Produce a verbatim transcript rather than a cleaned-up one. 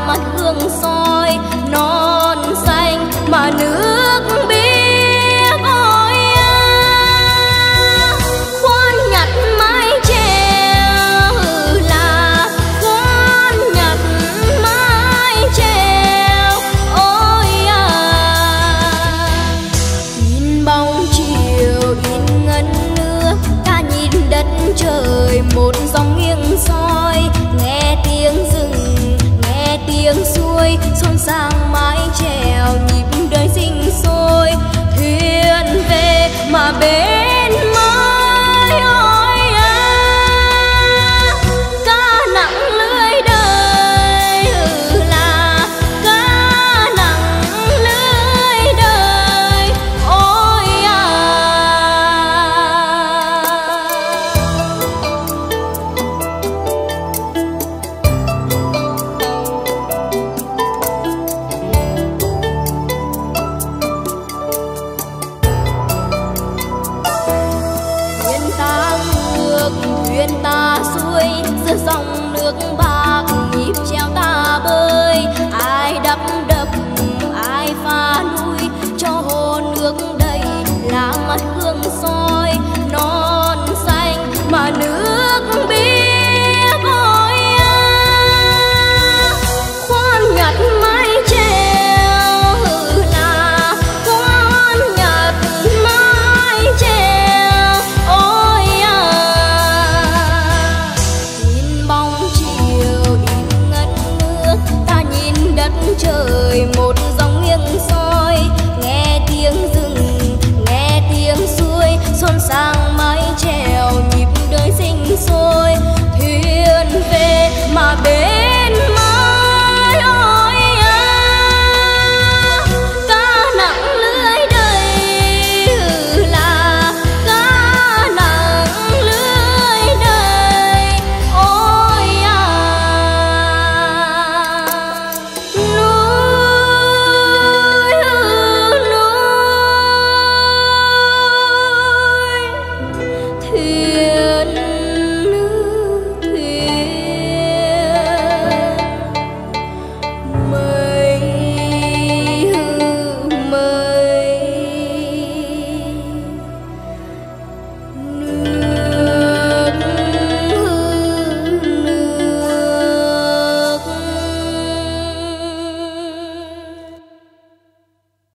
mắt gương soi non xanh mà nước biếc ôi à. Khoan nhặt mái chèo là khoan nhặt mái chèo ôi à. In bóng chiều in ngân nước ta nhìn đất trời một dòng nghiêng soi, nghe tiếng rừng nghe tiếng suối xôn sang mái chèo nhịp đời sinh sôi. Thuyền về mà bên mới ôi à. Cá nặng lưới đời ừ là cá nặng lưới đời ôi à. Thuyền ta ngược thuyền ta xuôi giữa dòng nước bao